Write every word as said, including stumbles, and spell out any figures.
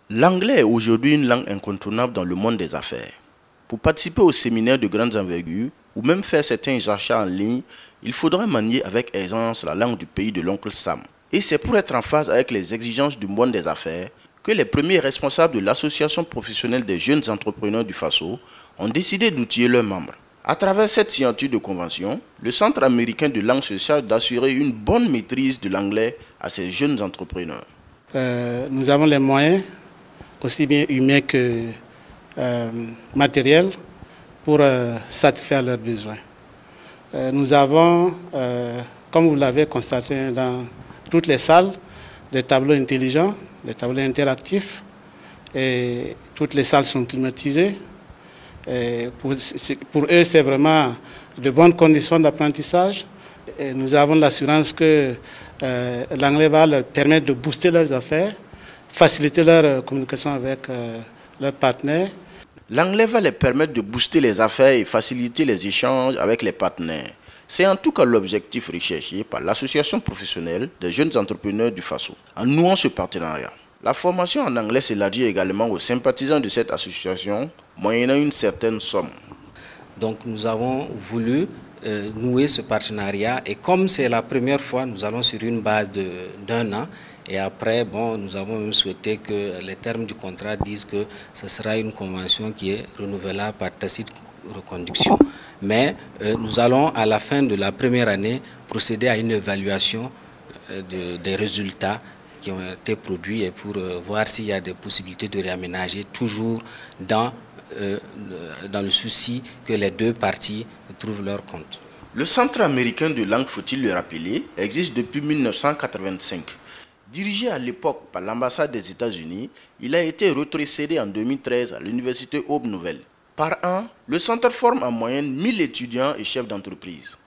L'anglais est aujourd'hui une langue incontournable dans le monde des affaires. Pour participer au séminaire de grandes envergures ou même faire certains achats en ligne, il faudra manier avec aisance la langue du pays de l'oncle Sam. Et c'est pour être en phase avec les exigences du monde des affaires que les premiers responsables de l'association professionnelle des jeunes entrepreneurs du Faso ont décidé d'outiller leurs membres. À travers cette signature de convention, le Centre américain de langue se charge d'assurer une bonne maîtrise de l'anglais à ces jeunes entrepreneurs. Euh, nous avons les moyens, aussi bien humains que euh, matériels, pour euh, satisfaire leurs besoins. Euh, nous avons, euh, comme vous l'avez constaté dans toutes les salles, des tableaux intelligents, des tableaux interactifs, et toutes les salles sont climatisées. Et pour, pour eux, c'est vraiment de bonnes conditions d'apprentissage. Nous avons l'assurance que euh, l'anglais va leur permettre de booster leurs affaires, faciliter leur communication avec euh, leurs partenaires. L'anglais va les permettre de booster les affaires et faciliter les échanges avec les partenaires. C'est en tout cas l'objectif recherché par l'association professionnelle des jeunes entrepreneurs du Faso. En nouant ce partenariat, la formation en anglais s'élargit également aux sympathisants de cette association, moyennant une certaine somme. Donc nous avons voulu euh, nouer ce partenariat et comme c'est la première fois, nous allons sur une base d'un an et après, bon, nous avons même souhaité que les termes du contrat disent que ce sera une convention qui est renouvelable par tacite reconduction. Mais euh, nous allons à la fin de la première année procéder à une évaluation euh, de, des résultats qui ont été produits et pour euh, voir s'il y a des possibilités de réaménager toujours dans Euh, dans le souci que les deux parties trouvent leur compte. Le Centre américain de langue, faut-il le rappeler, existe depuis mille neuf cent quatre-vingt-cinq. Dirigé à l'époque par l'ambassade des États-Unis, il a été rétrocédé en deux mille treize à l'université Aube Nouvelle. Par an, le centre forme en moyenne mille étudiants et chefs d'entreprise.